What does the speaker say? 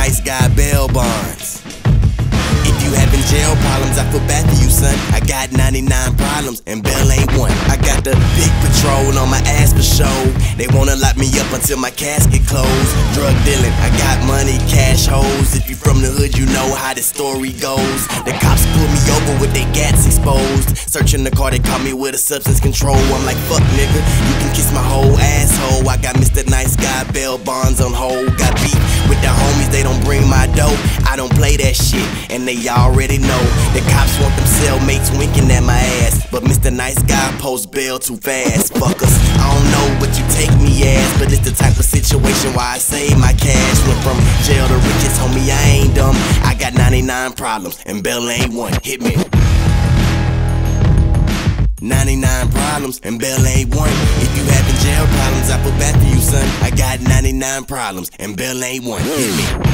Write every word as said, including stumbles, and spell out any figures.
Nice Guy bail bonds. If you having jail problems, I feel bad for you, son. I got ninety-nine problems and bail ain't one. I got the big patrol on my ass for show. They wanna lock me up until my casket closed. Drug dealing, I got money, cash hoes. If you from the hood, you know how the story goes. The cops pulled me over with their gats exposed. Searching the car, they caught me with a substance control. I'm like, fuck nigga, you can kiss my whole asshole. I got Mister Nice Guy bail bonds on hold. Got beef with the homies, they don't bring my dough. I don't play that shit, and they already know. The cops want them cellmates winking at my ass, but Mister Nice Guy post bail too fast. Fuckers, I don't know what you take me as, but it's the type of situation why I save my cash. Went from jail to riches, homie, I ain't dumb. I got ninety-nine problems, and bail ain't one. Hit me. ninety-nine problems, and bail ain't one. If you having jail problems, I feel bad for you, son. I got ninety-nine problems, and bail ain't one. Hit me.